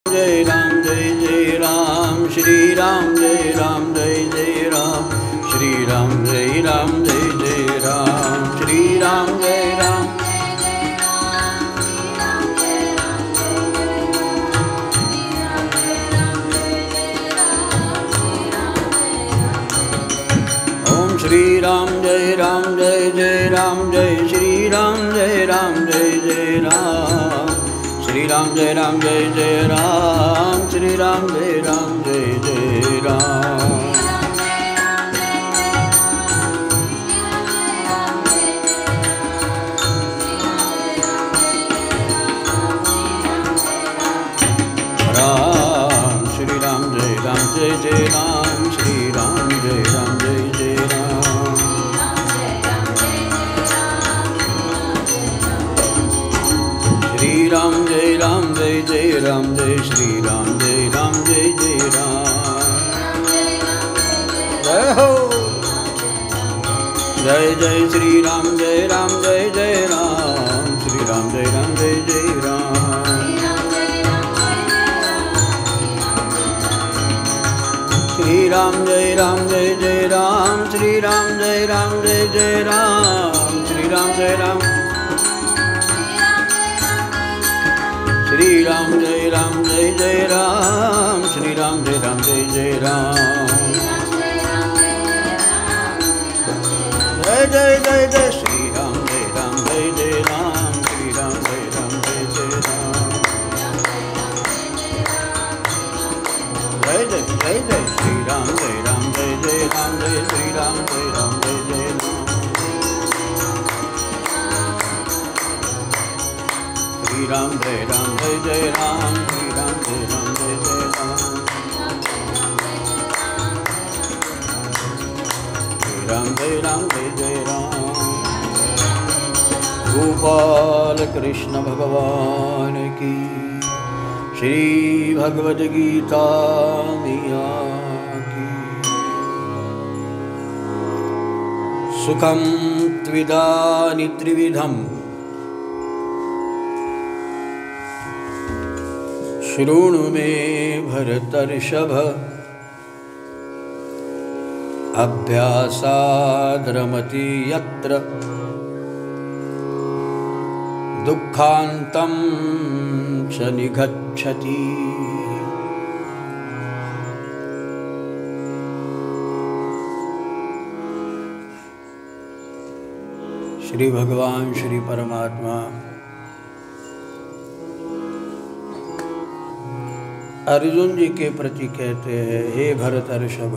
जय राम जय जय राम श्री राम जय राम जय जय राम श्री राम जय राम जय जय राम श्री राम जय राम ओम श्री राम जय जय राम जय श्री राम जय जय राम श्री राम जय जय राम श्री राम जय जय राम राम श्री राम जय जय राम श्री राम जय जय राम श्री राम जय जय राम जय श्री राम जय जय राम जय हो जय जय श्री राम जय जय राम श्री राम जय जय राम श्री राम जय जय राम श्री राम जय जय राम श्री राम जय श्री राम जय जय राम श्री राम जय जय राम जय जय जय जय श्री राम जय जय राम श्री राम जय जय राम जय जय श्री राम जय जय राम जय श्री राम जय जय राम श्री राम जय जय राम श्री राम जय जय राम श्री राम जय जय राम गोपाल कृष्ण भगवान की श्री भगवद गीता मैया की सुखम त्विदानि त्रिविधम शृणु मे भरतर्षभ अभ्यासाद् रमति यत्र दुःखान्तं च निगच्छति। श्री भगवान श्री परमात्मा अर्जुन जी के प्रति कहते हैं, हे भरतर्षभ,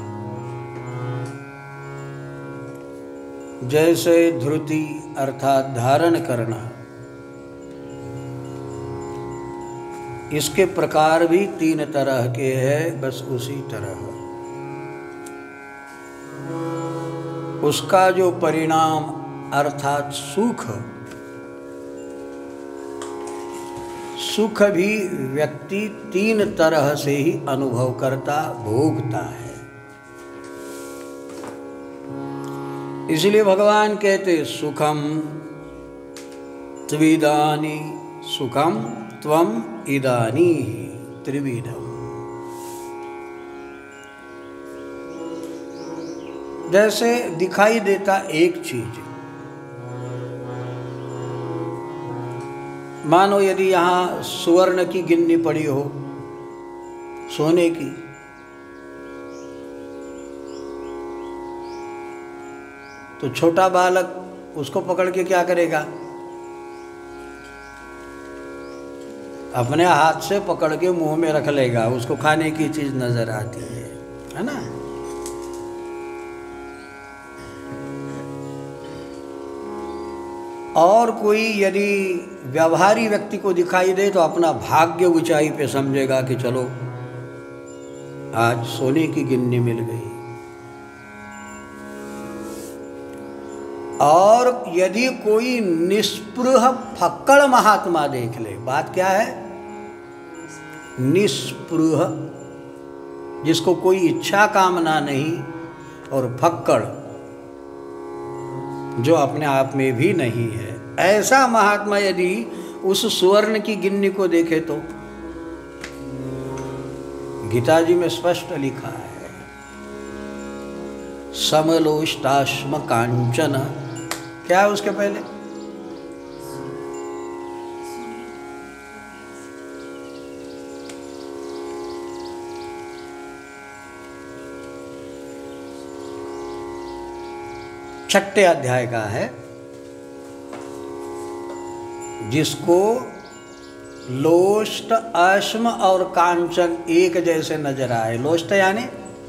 जैसे धृति अर्थात धारण करना, इसके प्रकार भी तीन तरह के हैं, बस उसी तरह उसका जो परिणाम अर्थात सुख भी व्यक्ति तीन तरह से ही अनुभव करता, भोगता है। इसलिए भगवान कहते सुखम त्विदानि सुखम त्वम इदानी त्रिविधम। जैसे दिखाई देता एक चीज, मानो यदि यहाँ सुवर्ण की गिन्नी पड़ी हो, सोने की, तो छोटा बालक उसको पकड़ के क्या करेगा? अपने हाथ से पकड़ के मुंह में रख लेगा, उसको खाने की चीज नजर आती है ना। और कोई यदि व्यवहारी व्यक्ति को दिखाई दे तो अपना भाग्य ऊंचाई पे समझेगा कि चलो आज सोने की गिन्नी मिल गई। और यदि कोई निस्पृह फक्कड़ महात्मा देख ले, बात क्या है? निस्पृह, जिसको कोई इच्छा कामना नहीं, और फक्कड़ जो अपने आप में भी नहीं है, ऐसा महात्मा यदि उस सुवर्ण की गिन्नी को देखे तो गीता जी में स्पष्ट लिखा है, समलोष्टाश्म कांचन। क्या है उसके पहले? छठे अध्याय का है, जिसको लोष्ट, अश्म और कांचन एक जैसे नजर आए। लोष्ट यानी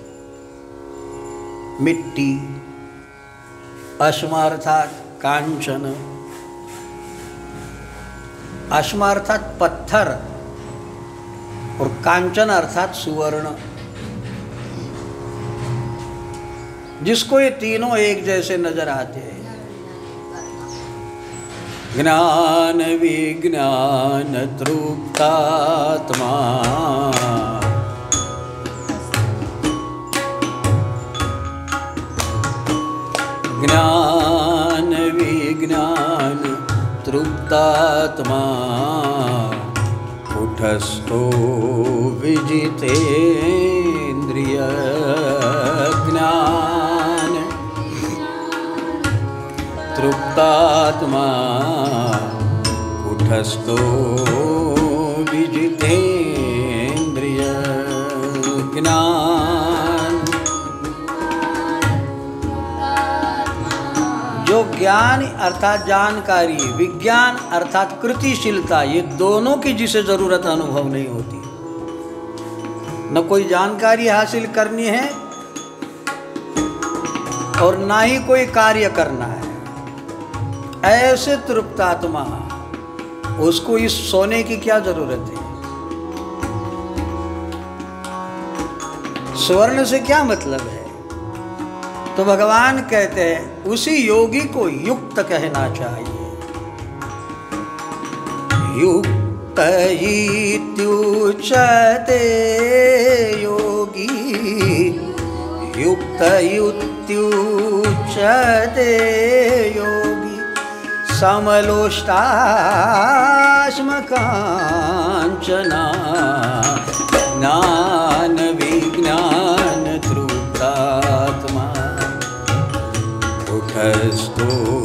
मिट्टी, अश्म अर्थात कांचन, अश्म अर्थात पत्थर और कांचन अर्थात सुवर्ण, जिसको ये तीनों एक जैसे नजर आते हैं। ज्ञान विज्ञान तृप्तात्मा, ज्ञान विज्ञान तृप्तात्मा, कुटस्थो विजितेन्द्रिय ज्ञान तृप्तात्मा, कुटस्थो विजितेन्द्रिय ज्ञान। जो ज्ञान अर्थात जानकारी, विज्ञान अर्थात कृतिशीलता, ये दोनों की जिसे जरूरत अनुभव नहीं होती, न कोई जानकारी हासिल करनी है और ना ही कोई कार्य करना है, ऐसे तृप्तात्मा, उसको इस सोने की क्या जरूरत है? स्वर्ण से क्या मतलब है? तो भगवान कहते हैं उसी योगी को युक्त कहना चाहिए। युक्त इत्युच्यते योगी, युक्त इत्युच्यते योगी, समलोष्टाश्म कांचना, ज्ञान विज्ञान तृप्तात्मा, कुटस्थो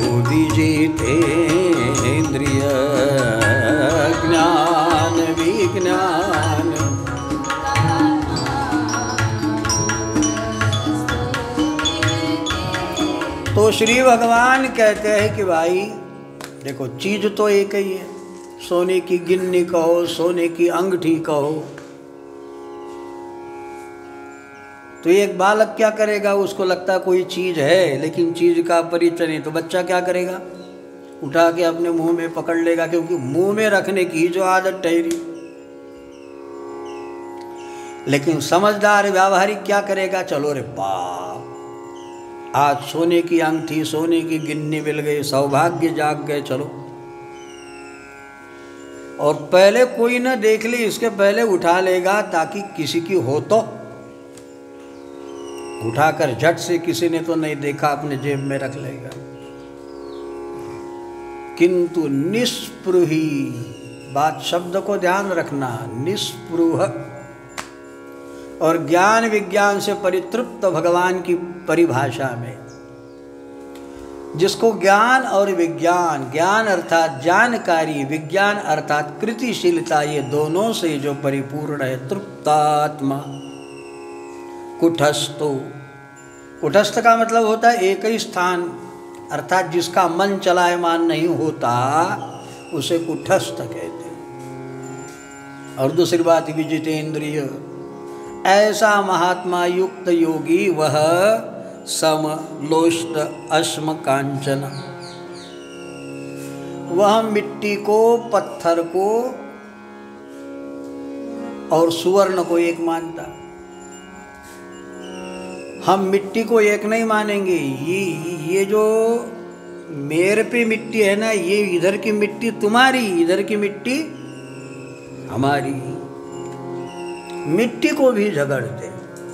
विजितेन्द्रिय ज्ञान विज्ञान। तो श्री भगवान कहते हैं कि भाई देखो, चीज तो एक ही है, सोने की गिन्नी कहो, सोने की अंगूठी कहो, तो एक बालक क्या करेगा? उसको लगता कोई चीज है लेकिन चीज का परिचय नहीं, तो बच्चा क्या करेगा? उठा के अपने मुंह में पकड़ लेगा, क्योंकि मुंह में रखने की जो आदत ठहरी। लेकिन समझदार व्यावहारिक क्या करेगा? चलो रे बाप, आज सोने की अंगूठी, सोने की गिन्नी मिल गई, सौभाग्य जाग गए, चलो। और पहले कोई न देख ले, इसके पहले उठा लेगा, ताकि किसी की हो तो उठाकर झट से, किसी ने तो नहीं देखा, अपने जेब में रख लेगा। किंतु निस्पृही, बात शब्द को ध्यान रखना, निस्पृह और ज्ञान विज्ञान से परितृप्त भगवान की परिभाषा में, जिसको ज्ञान और विज्ञान, ज्ञान अर्थात जानकारी, विज्ञान अर्थात कृतिशीलता, ये दोनों से जो परिपूर्ण है, तृप्तात्मा। कुटस्थो, कुटस्थ का मतलब होता है एक ही स्थान, अर्थात जिसका मन चलायमान नहीं होता उसे कुटस्थ कहते हैं। और दूसरी बात विजितेन्द्रिय, ऐसा महात्मा युक्त योगी वह सम लोष्ट अश्म कांचन, वह मिट्टी को, पत्थर को और सुवर्ण को एक मानता। हम मिट्टी को एक नहीं मानेंगे, ये जो मेरे पे मिट्टी है ना, ये इधर की मिट्टी तुम्हारी, इधर की मिट्टी हमारी। मिट्टी को भी झगड़ते।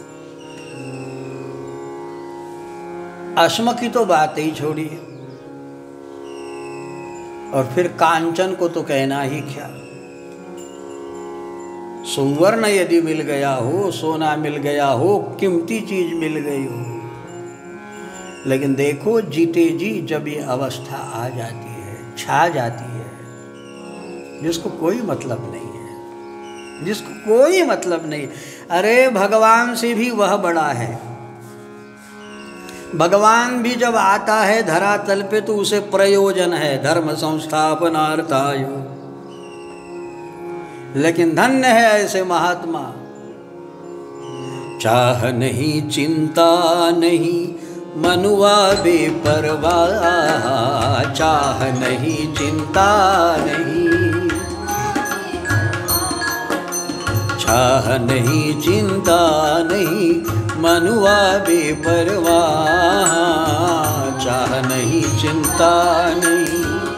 अश्म की तो बात ही छोड़िए, और फिर कांचन को तो कहना ही क्या। सुवर्ण यदि मिल गया हो, सोना मिल गया हो, कीमती चीज मिल गई हो, लेकिन देखो जीते जी जब ये अवस्था आ जाती है, छा जाती है, जिसको कोई मतलब नहीं है, जिसको कोई मतलब नहीं। अरे भगवान से भी वह बड़ा है। भगवान भी जब आता है धरातल पे तो उसे प्रयोजन है धर्म संस्थापनार्थाय। लेकिन धन्य है ऐसे महात्मा, चाह नहीं चिंता नहीं मनुआ बेपरवाह, चाह नहीं चिंता नहीं, चाह नहीं चिंता नहीं मनुआ बेपरवाह, चाह नहीं चिंता नहीं।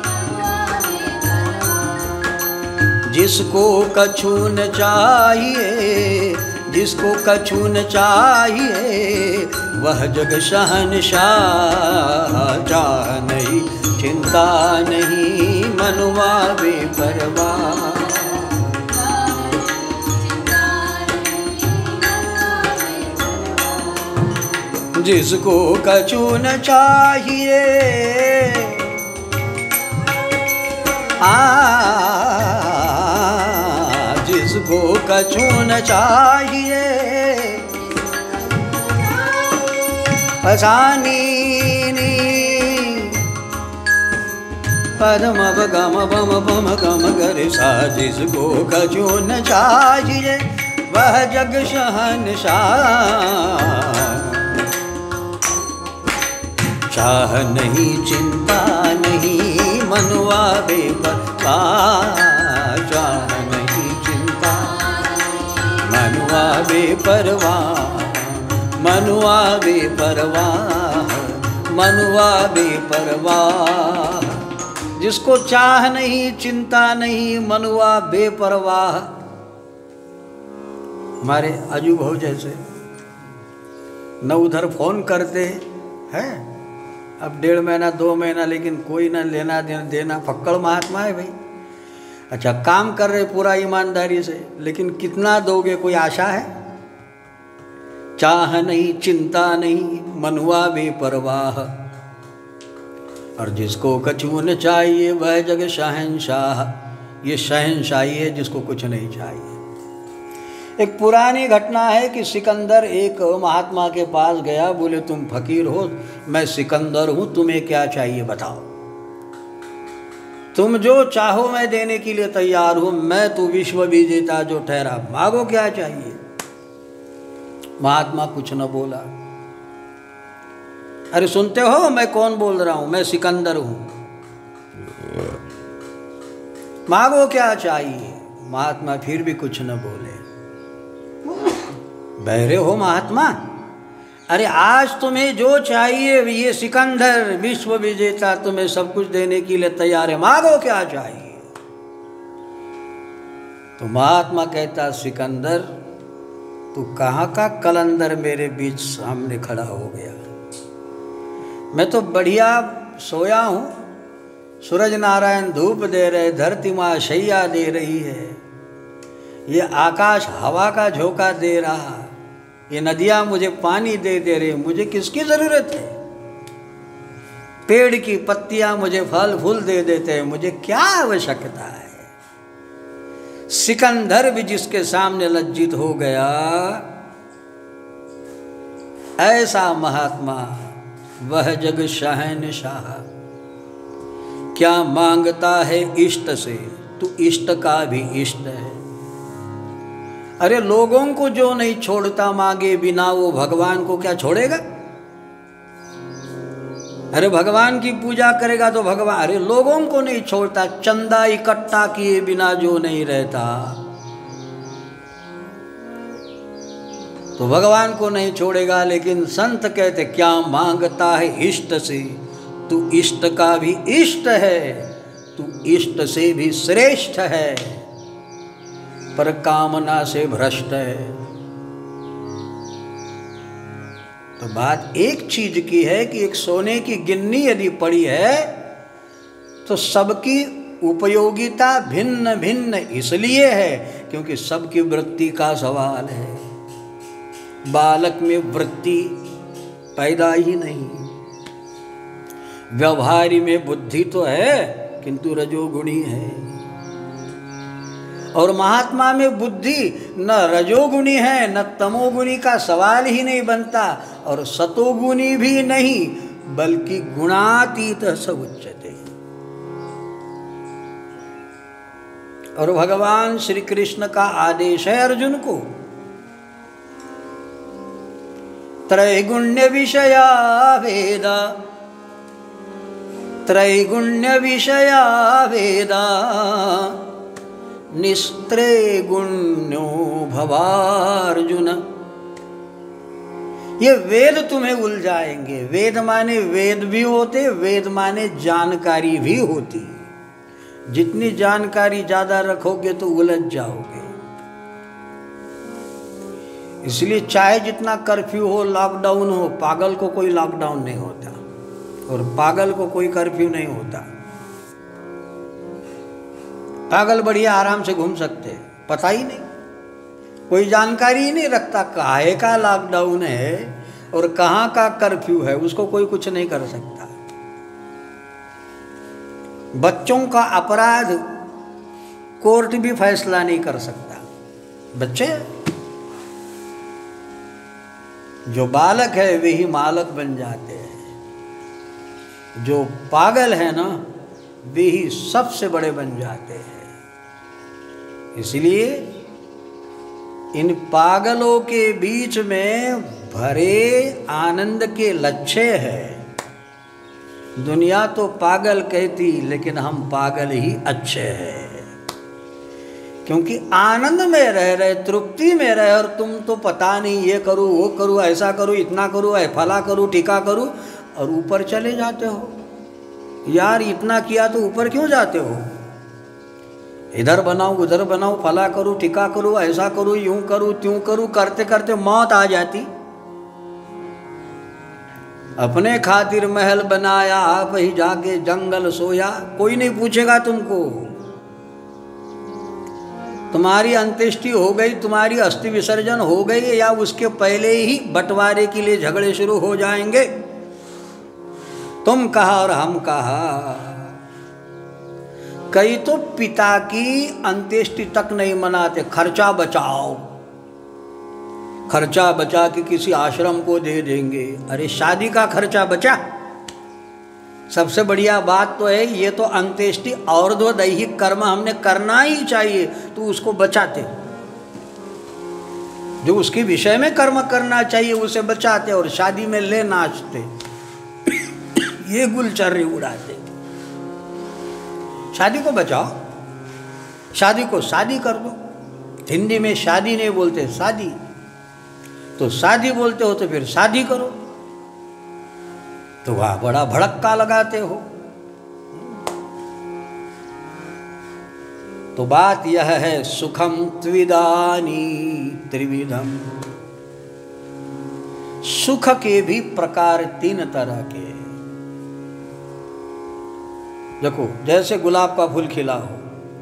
जिसको कछु न चाहिए, जिसको कछु न चाहिए, वह जग शहंशाह, चाह नहीं चिंता नहीं मनुआ बेपरवाह। जिसको कछु न चाहिए, जिसको कछु न चाहिए, पसानी पदम गम बम बम गम गर सा। जिसको कछु न चाहिए वह जग शहंशाह, चाह नहीं चिंता नहीं मनुआ बेपरवाह, चाह नहीं चिंता मनुआ बेपरवाह, मनुआ बेपरवाह, मनुआ बेपरवाह। जिसको चाह नहीं चिंता नहीं मनुआ बेपरवाह। हमारे अजू भाऊ जैसे न उधर फोन करते हैं, अब 1.5 महीना 2 महीना, लेकिन कोई ना लेना देना, फक्कड़ महात्मा है भाई। अच्छा काम कर रहे पूरा ईमानदारी से, लेकिन कितना दोगे कोई आशा है? चाह नहीं चिंता नहीं मनुआ बेपरवाह, और जिसको कछु न चाहिए वह जग शहंशाह। ये शहंशाही है जिसको कुछ नहीं चाहिए। एक पुरानी घटना है कि सिकंदर एक महात्मा के पास गया, बोले तुम फकीर हो, मैं सिकंदर हूं, तुम्हें क्या चाहिए बताओ। तुम जो चाहो मैं देने के लिए तैयार हूं, मैं तो विश्व विजेता जो ठहरा, मांगो क्या चाहिए। महात्मा कुछ न बोला। अरे सुनते हो मैं कौन बोल रहा हूं, मैं सिकंदर हूं, मांगो क्या चाहिए। महात्मा फिर भी कुछ न बोले। बहरे हो महात्मा? अरे आज तुम्हें जो चाहिए, ये सिकंदर विश्व विजेता तुम्हें सब कुछ देने के लिए तैयार है, मांगो क्या चाहिए। तो महात्मा कहता, सिकंदर तू कहाँ का कलंदर मेरे बीच सामने खड़ा हो गया। मैं तो बढ़िया सोया हूँ, सूरज नारायण धूप दे रहे, धरती माँ शैया दे रही है, ये आकाश हवा का झोंका दे रहा, ये नदियाँ मुझे पानी दे रही, मुझे किसकी ज़रूरत है। पेड़ की पत्तियाँ मुझे फल फूल दे देते हैं, मुझे क्या आवश्यकता है। सिकंदर भी जिसके सामने लज्जित हो गया, ऐसा महात्मा वह जग शहंशाह। क्या मांगता है इष्ट से, तू इष्ट का भी इष्ट है। अरे लोगों को जो नहीं छोड़ता मांगे बिना, वो भगवान को क्या छोड़ेगा। अरे भगवान की पूजा करेगा तो भगवान, अरे लोगों को नहीं छोड़ता, चंदा इकट्ठा किए बिना जो नहीं रहता तो भगवान को नहीं छोड़ेगा। लेकिन संत कहते क्या मांगता है इष्ट से, तू इष्ट का भी इष्ट है, तू इष्ट से भी श्रेष्ठ है, पर कामना से भ्रष्ट है। तो बात एक चीज की है कि एक सोने की गिन्नी यदि पड़ी है तो सबकी उपयोगिता भिन्न भिन्न इसलिए है क्योंकि सबकी वृत्ति का सवाल है। बालक में वृत्ति पैदा ही नहीं, व्यवहारी में बुद्धि तो है किंतु रजोगुणी है, और महात्मा में बुद्धि न रजोगुणी है न तमोगुणी का सवाल ही नहीं बनता, और सतोगुणी भी नहीं बल्कि गुणातीत स उच्यते। और भगवान श्री कृष्ण का आदेश है अर्जुन को, त्रैगुण्य विषया वेदा, त्रैगुण्य विषया वेदा, निस्त्रैगुण्यो भवार्जुन। ये वेद तुम्हें उलझाएंगे। वेद माने वेद भी होते, वेद माने जानकारी भी होती। जितनी जानकारी ज्यादा रखोगे तो उलझ जाओगे। इसलिए चाहे जितना कर्फ्यू हो, लॉकडाउन हो, पागल को कोई लॉकडाउन नहीं होता और पागल को कोई कर्फ्यू नहीं होता। पागल बढ़िया आराम से घूम सकते, पता ही नहीं, कोई जानकारी ही नहीं रखता काहे का लॉकडाउन है और कहाँ का कर्फ्यू है, उसको कोई कुछ नहीं कर सकता। बच्चों का अपराध कोर्ट भी फैसला नहीं कर सकता। बच्चे, जो बालक है वे ही मालक बन जाते हैं, जो पागल है ना वे ही सबसे बड़े बन जाते हैं। इसलिए इन पागलों के बीच में भरे आनंद के लक्ष्य है। दुनिया तो पागल कहती, लेकिन हम पागल ही अच्छे हैं, क्योंकि आनंद में रह रहे, तृप्ति में रहे, और तुम तो पता नहीं ये करूँ वो करूँ, ऐसा करूँ इतना करूँ, फला करूँ टीका करूँ, और ऊपर चले जाते हो। यार इतना किया तो ऊपर क्यों जाते हो? इधर बनाओ उधर बनाओ, फला करूँ टीका करूँ, ऐसा करूँ यूं करूँ त्यों करूँ, करते करते मौत आ जाती। अपने खातिर महल बनाया, आप ही जाके जंगल सोया, कोई नहीं पूछेगा तुमको। तुम्हारी अंत्येष्टि हो गई, तुम्हारी अस्थि विसर्जन हो गई, या उसके पहले ही बंटवारे के लिए झगड़े शुरू हो जाएंगे। तुम कहा और हम कहा। कई तो पिता की अंत्येष्टि तक नहीं मनाते, खर्चा बचाओ, खर्चा बचा के किसी आश्रम को दे देंगे। अरे शादी का खर्चा बचा। सबसे बढ़िया बात तो है ये तो अंत्येष्टि और दो दैहिक कर्म हमने करना ही चाहिए, तो उसको बचाते। जो उसके विषय में कर्म करना चाहिए उसे बचाते, और शादी में ले नाचते, ये गुलचर्रे उड़ाते। शादी को बचाओ, शादी को शादी कर दो। हिंदी में शादी नहीं बोलते, शादी। तो शादी बोलते हो तो फिर शादी करो। तो वह बड़ा भड़क्का लगाते हो। तो बात यह है, सुखम त्विदानी त्रिविधम। सुख के भी प्रकार तीन तरह के। देखो, जैसे गुलाब का फूल खिला हो,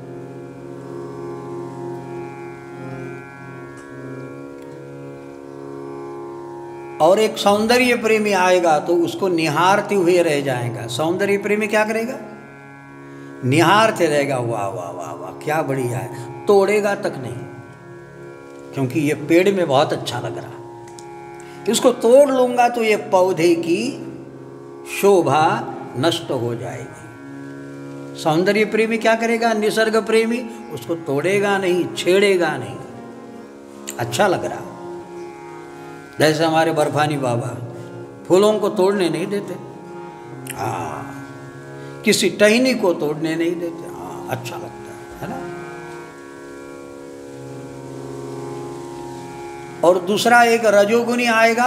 और एक सौंदर्य प्रेमी आएगा तो उसको निहारते हुए रह जाएगा। सौंदर्य प्रेमी क्या करेगा? निहारते रहेगा, वाह वाह वाह वाह क्या बढ़िया है, तोड़ेगा तक नहीं, क्योंकि ये पेड़ में बहुत अच्छा लग रहा, इसको तोड़ लूंगा तो ये पौधे की शोभा नष्ट हो जाएगी। सौंदर्य प्रेमी क्या करेगा? निसर्ग प्रेमी उसको तोड़ेगा नहीं, छेड़ेगा नहीं, अच्छा लग रहा। जैसे हमारे बर्फानी बाबा फूलों को तोड़ने नहीं देते, हाँ, किसी टहनी को तोड़ने नहीं देते, हाँ, अच्छा लगता है ना। और दूसरा एक रजोगुनी आएगा,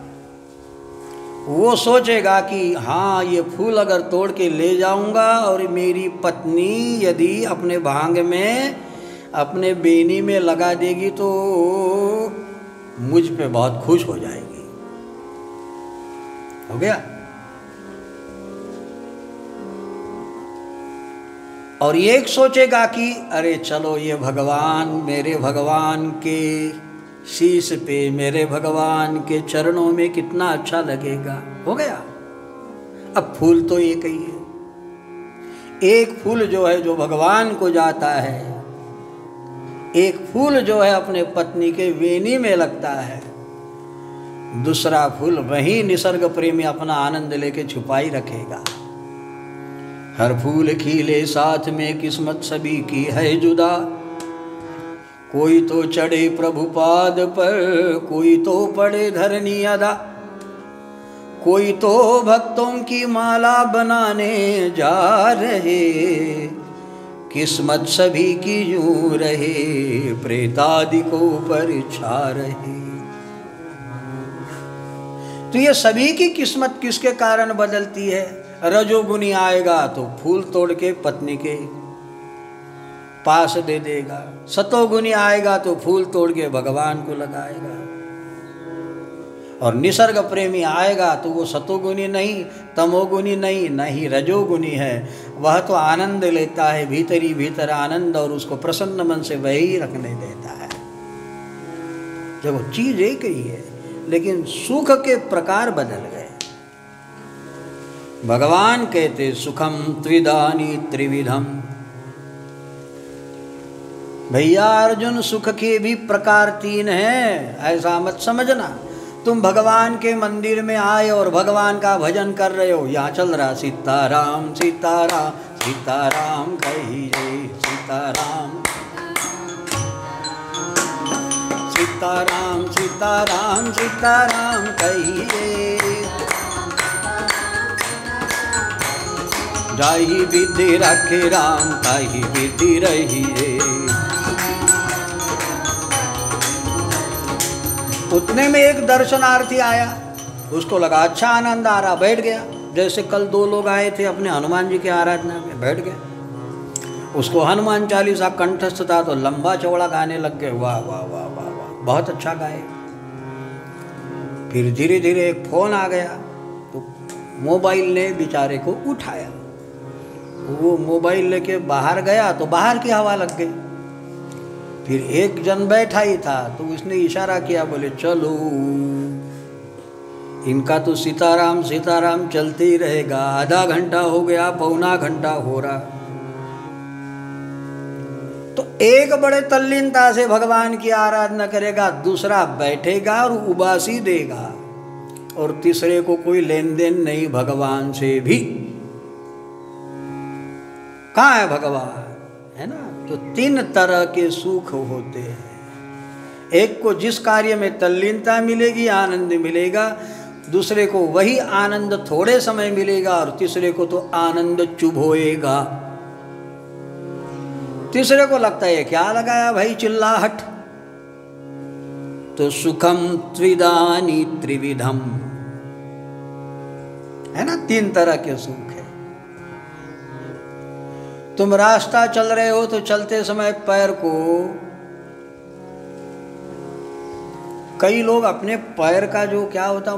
वो सोचेगा कि हाँ ये फूल अगर तोड़ के ले जाऊंगा और मेरी पत्नी यदि अपने भांग में अपने बेनी में लगा देगी तो मुझ पे बहुत खुश हो जाएगी। हो गया। और एक सोचेगा कि अरे चलो ये भगवान, मेरे भगवान के शीश पे, मेरे भगवान के चरणों में कितना अच्छा लगेगा, हो गया। अब फूल तो एक ही है। एक फूल जो है जो भगवान को जाता है, एक फूल जो है अपने पत्नी के वेणी में लगता है, दूसरा फूल वही निसर्ग प्रेमी अपना आनंद लेके छुपाई रखेगा। हर फूल खिले साथ में किस्मत सभी की है जुदा, कोई तो चढ़े प्रभुपाद पर, कोई तो पड़े धरनी अदा, कोई तो भक्तों की माला बनाने जा रहे, किस्मत सभी की यूं रहे, प्रेतादि को पर छा रहे। तो ये सभी की किस्मत किसके कारण बदलती है? रजोगुनी आएगा तो फूल तोड़ के पत्नी के पास दे देगा, सतोगुनी आएगा तो फूल तोड़ के भगवान को लगाएगा, और निसर्ग प्रेमी आएगा तो वो सतोगुनी नहीं, तमोगुनी नहीं, नहीं रजोगुनी है, वह तो आनंद लेता है भीतरी भीतर आनंद, और उसको प्रसन्न मन से वही रखने देता है। जब वो चीज एक ही है लेकिन सुख के प्रकार बदल गए। भगवान कहते सुखम त्रिदानी त्रिविधम। भैया अर्जुन, सुख के भी प्रकार तीन हैं, ऐसा मत समझना। तुम भगवान के मंदिर में आए और भगवान का भजन कर रहे हो, यहाँ चल रहा सीताराम सीताराम सीताराम कहिए, सीताराम सीताराम सीताराम सीताराम कहिए, जाहि विधि रखे राम ताहि विधि रहिए। उतने में एक दर्शनार्थी आया, उसको लगा अच्छा आनंद आ रहा, बैठ गया। जैसे कल दो लोग आए थे अपने हनुमान जी की आराधना में, बैठ गए। उसको हनुमान चालीसा कंठस्थ था तो लंबा चौड़ा गाने लग गए, वाह वाह वाह वाह वाह, बहुत अच्छा गाए। फिर धीरे धीरे एक फोन आ गया तो मोबाइल ने बेचारे को उठाया। वो मोबाइल लेके बाहर गया तो बाहर की हवा लग गई। फिर एक जन बैठा ही था तो उसने इशारा किया, बोले चलो, इनका तो सीताराम सीताराम चलते ही रहेगा। आधा घंटा हो गया, पौना घंटा हो रहा। तो एक बड़े तल्लीनता से भगवान की आराधना करेगा, दूसरा बैठेगा और उबासी देगा, और तीसरे को कोई लेन देन नहीं भगवान से भी। कहाँ है भगवान, है ना। तो तीन तरह के सुख होते हैं। एक को जिस कार्य में तल्लीनता मिलेगी, आनंद मिलेगा, दूसरे को वही आनंद थोड़े समय मिलेगा, और तीसरे को तो आनंद चुभोएगा। तीसरे को लगता है क्या लगाया भाई चिल्लाहट। तो सुखम त्रिदानी त्रिविधम, है ना, तीन तरह के सुख है। तुम रास्ता चल रहे हो तो चलते समय पैर को, कई लोग अपने पैर का जो क्या होता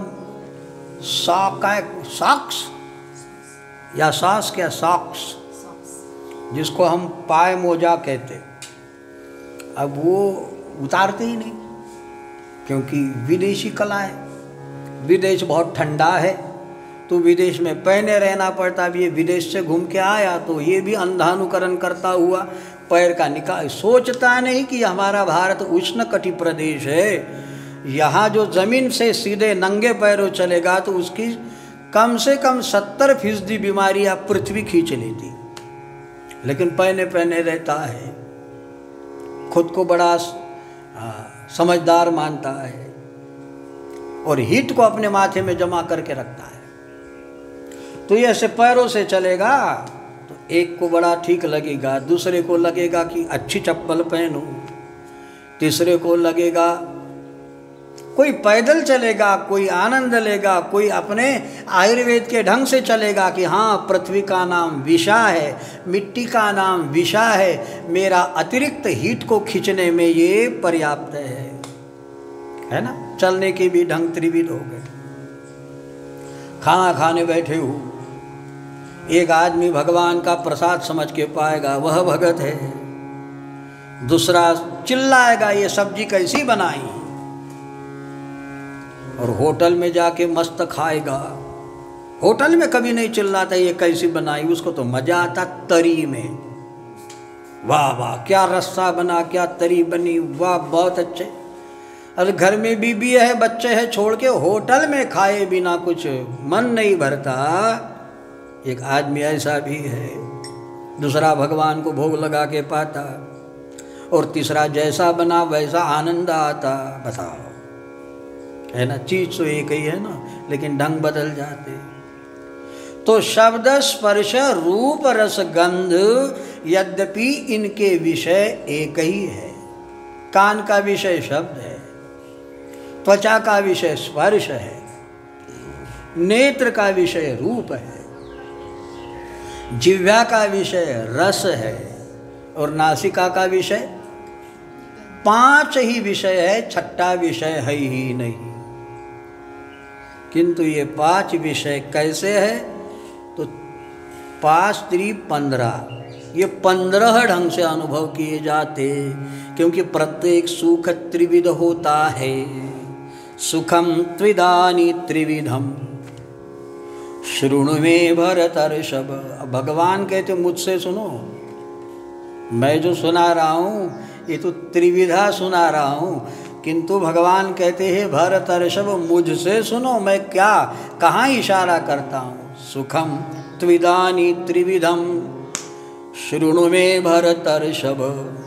सॉक्स या सॉक्स क्या सॉक्स, जिसको हम पाय मोजा कहते, अब वो उतारते ही नहीं, क्योंकि विदेशी कला है। विदेश बहुत ठंडा है तो विदेश में पहने रहना पड़ता। अब ये विदेश से घूम के आया तो ये भी अंधानुकरण करता हुआ पैर का निकाल, सोचता नहीं कि हमारा भारत उष्ण कटि प्रदेश है। यहाँ जो ज़मीन से सीधे नंगे पैरों चलेगा तो उसकी कम से कम 70% बीमारियाँ पृथ्वी खींच लेती, लेकिन पहने पहने रहता है, खुद को बड़ा समझदार मानता है और हीट को अपने माथे में जमा करके रखता है। तो ये ऐसे पैरों से चलेगा तो एक को बड़ा ठीक लगेगा, दूसरे को लगेगा कि अच्छी चप्पल पहनो, तीसरे को लगेगा, कोई पैदल चलेगा, कोई आनंद लेगा, कोई अपने आयुर्वेद के ढंग से चलेगा कि हाँ पृथ्वी का नाम विषा है, मिट्टी का नाम विषा है, मेरा अतिरिक्त हीट को खींचने में ये पर्याप्त है ना। चलने के भी ढंग त्रिविध हो गए। खाना खाने बैठे हो, एक आदमी भगवान का प्रसाद समझ के पाएगा, वह भगत है। दूसरा चिल्लाएगा ये सब्जी कैसी बनाई, और होटल में जाके मस्त खाएगा। होटल में कभी नहीं चिल्लाता ये कैसी बनाई, उसको तो मजा आता तरी में, वाह वाह क्या रस्सा बना, क्या तरी बनी, वाह बहुत अच्छे। अरे घर में बीबी है, बच्चे हैं, छोड़ के होटल में खाए बिना कुछ मन नहीं भरता। एक आदमी ऐसा भी है। दूसरा भगवान को भोग लगा के पाता, और तीसरा जैसा बना वैसा आनंद आता। बताओ, है ना, चीज तो एक ही है ना, लेकिन ढंग बदल जाते। तो शब्द स्पर्श रूप रस गंध यद्यपि इनके विषय एक ही है। कान का विषय शब्द है, त्वचा का विषय स्पर्श है, नेत्र का विषय रूप है, जिह्वा का विषय रस है, और नासिका का विषय 5 ही विषय है, 6ठा विषय है ही नहीं। किंतु ये 5 विषय कैसे है, तो 5 3 15, ये 15 ढंग से अनुभव किए जाते, क्योंकि प्रत्येक सुख त्रिविध होता है। सुखम त्विदानी त्रिविधम शृणु में भरतर्षभ। भगवान कहते मुझसे सुनो, मैं जो सुना रहा हूँ ये तो त्रिविधा सुना रहा हूँ, किंतु भगवान कहते हैं भरतर्षभ मुझसे सुनो, मैं क्या कहाँ इशारा करता हूँ। सुखम त्विदानी त्रिविधम शृणु में भरतर्षभ।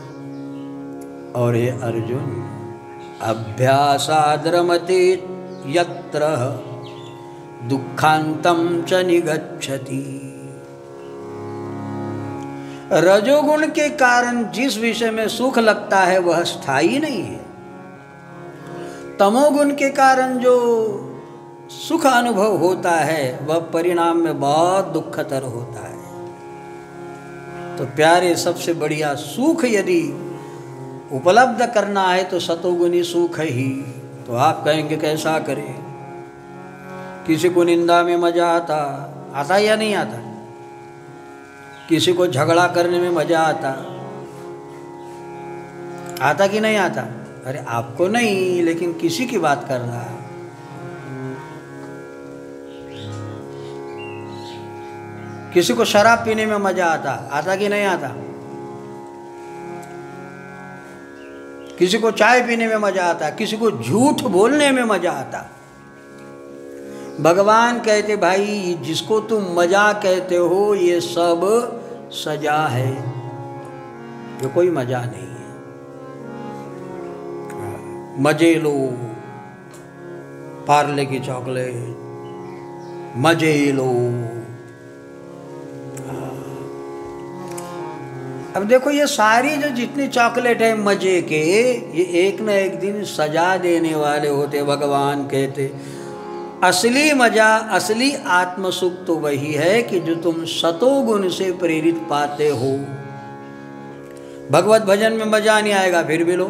और ये अर्जुन, अभ्यासाद्रमते यत्र दुखांतम च निगच्छति। रजोगुण के कारण जिस विषय में सुख लगता है वह स्थायी नहीं है। तमोगुण के कारण जो सुख अनुभव होता है वह परिणाम में बहुत दुखतर होता है। तो प्यारे, सबसे बढ़िया सुख यदि उपलब्ध करना है तो सतोगुणी सुख ही। तो आप कहेंगे कैसा करें? किसी को निंदा में मजा आता या नहीं आता? किसी को झगड़ा करने में मजा आता कि नहीं आता? अरे आपको नहीं, लेकिन किसी की बात कर रहा है। किसी को शराब पीने में मजा आता कि नहीं आता? किसी को चाय पीने में मजा आता, किसी को झूठ बोलने में मजा आता। भगवान कहते भाई जिसको तुम मजा कहते हो ये सब सजा है, ये कोई मजा नहीं है। मजे लो, पार्ले की चॉकलेट मजे लो। अब देखो ये सारी जो जितनी चॉकलेट है मजे के, ये एक न एक दिन सजा देने वाले होते। भगवान कहते असली मजा, असली आत्म सुख तो वही है कि जो तुम सतोगुण से प्रेरित पाते हो। भगवत भजन में मजा नहीं आएगा, फिर भी लो।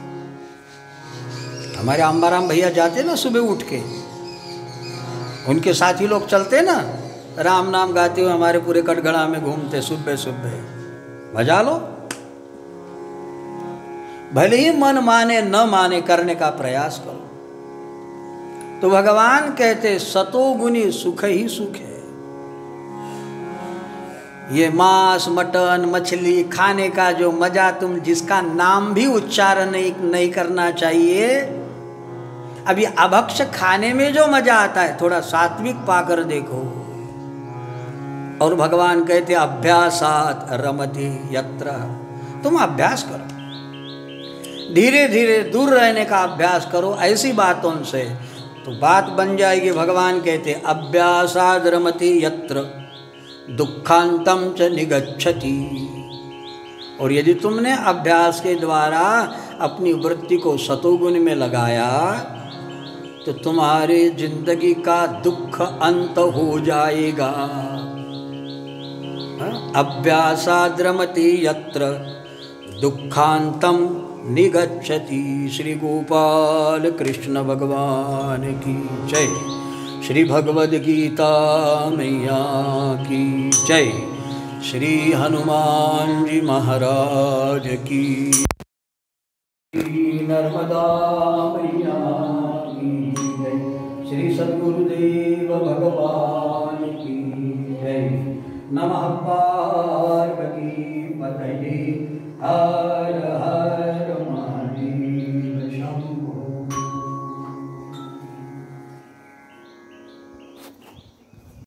हमारे अंबाराम भैया जाते ना सुबह उठ के, उनके साथी लोग चलते ना राम नाम गाते हुए हमारे पूरे कटघड़ा में घूमते सुबह सुबह। मजा लो, भले ही मन माने न माने, करने का प्रयास करो। तो भगवान कहते सतोगुणी सुख ही सुख है। ये मांस मटन मछली खाने का जो मजा, तुम जिसका नाम भी उच्चारण नहीं करना चाहिए, अभी अभक्ष खाने में जो मजा आता है थोड़ा सात्विक पाकर देखो। और भगवान कहते अभ्यासात रमति यत्र, तुम अभ्यास करो, धीरे धीरे दूर रहने का अभ्यास करो ऐसी बातों से, तो बात बन जाएगी। भगवान कहते अभ्यासाद रमति यत्र दुखांतम च निगच्छति। और यदि तुमने अभ्यास के द्वारा अपनी वृत्ति को सतोगुण में लगाया तो तुम्हारे जिंदगी का दुख अंत हो जाएगा। अभ्यासाद रमति यत्र दुखांतम निगच्छति। श्री गोपाल कृष्ण भगवान की जय। श्री भगवद गीता मैया की जय। श्री हनुमान जी महाराज की, नर्मदा मैया की जय। श्री सद्गुरुदेव भगवान की जय। नमः पार्वती पतये हर